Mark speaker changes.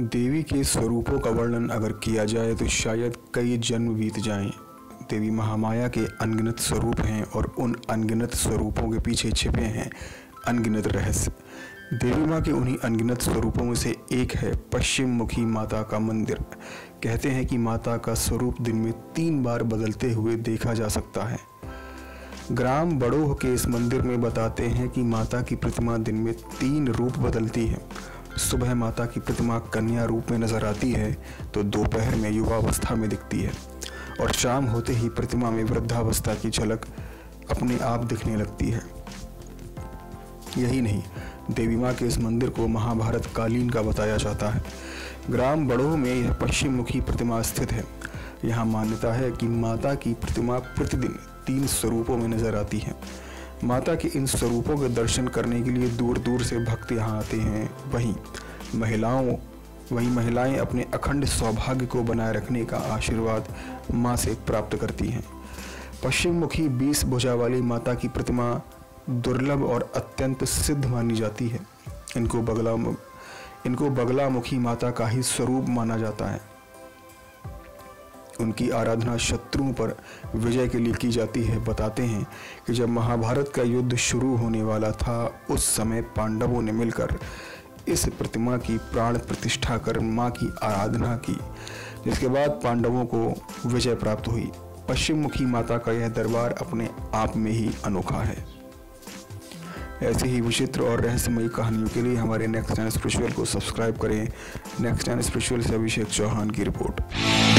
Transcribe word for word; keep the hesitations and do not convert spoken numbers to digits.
Speaker 1: देवी के स्वरूपों का वर्णन अगर किया जाए तो शायद कई जन्म बीत जाएं। देवी महामाया के अनगिनत स्वरूप हैं और उन अनगिनत स्वरूपों के पीछे छिपे हैं अनगिनत रहस्य। देवी माँ के उन्हीं अनगिनत स्वरूपों में से एक है पश्चिम मुखी माता का मंदिर। कहते हैं कि माता का स्वरूप दिन में तीन बार बदलते हुए देखा जा सकता है। ग्राम बड़ोह के इस मंदिर में बताते हैं कि माता की प्रतिमा दिन में तीन रूप बदलती है। सुबह माता की प्रतिमा कन्या रूप में नजर आती है तो दोपहर में युवावस्था में दिखती है और शाम होते ही प्रतिमा में वृद्धावस्था की झलक अपने आप दिखने लगती है। यही नहीं, देवी माँ के इस मंदिर को महाभारत कालीन का बताया जाता है। ग्राम बड़ोह में यह पश्चिम मुखी प्रतिमा स्थित है। यहाँ मान्यता है कि माता की प्रतिमा प्रतिदिन तीन स्वरूपों में नजर आती है। माता के इन स्वरूपों के दर्शन करने के लिए दूर दूर से भक्त यहाँ आते हैं। वहीं महिलाओं वहीं महिलाएं अपने अखंड सौभाग्य को बनाए रखने का आशीर्वाद माँ से प्राप्त करती हैं। पश्चिम मुखी बीस भुजा वाली माता की प्रतिमा दुर्लभ और अत्यंत सिद्ध मानी जाती है। इनको बगला इनको बगलामुखी माता का ही स्वरूप माना जाता है। उनकी आराधना शत्रुओं पर विजय के लिए की जाती है। बताते हैं कि जब महाभारत का युद्ध शुरू होने वाला था उस समय पांडवों ने मिलकर इस प्रतिमा की प्राण प्रतिष्ठा कर मां की आराधना की, जिसके बाद पांडवों को विजय प्राप्त हुई। पश्चिम मुखी माता का यह दरबार अपने आप में ही अनोखा है। ऐसी ही विचित्र और रहस्यमयी कहानियों के लिए हमारे नेक्स्ट टाइम स्पिरिचुअल को सब्सक्राइब करें। नेक्स्ट टाइम स्पिरिचुअल से अभिषेक चौहान की रिपोर्ट।